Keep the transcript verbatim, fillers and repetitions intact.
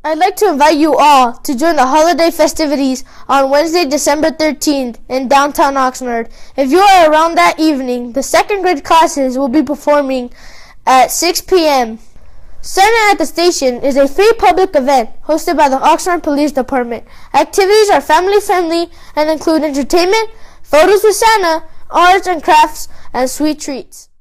I'd like to invite you all to join the holiday festivities on Wednesday, December thirteenth in downtown Oxnard. If you are around that evening, the second grade classes will be performing at six p m Santa at the Station is a free public event hosted by the Oxnard Police Department. Activities are family-friendly and include entertainment, photos with Santa, arts and crafts, and sweet treats.